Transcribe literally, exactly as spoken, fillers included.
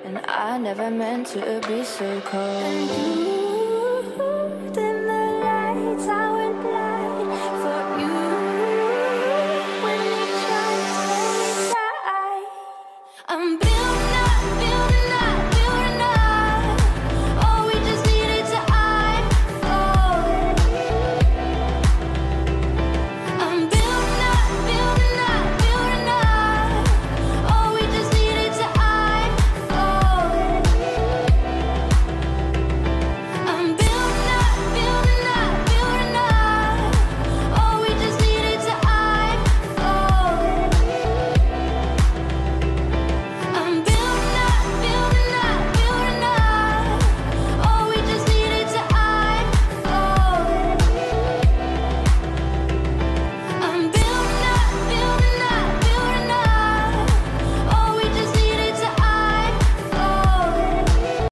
and I never meant to be so cold. And you, dim the lights, I went blind for you. When you tried to say die, I'm building up, building up.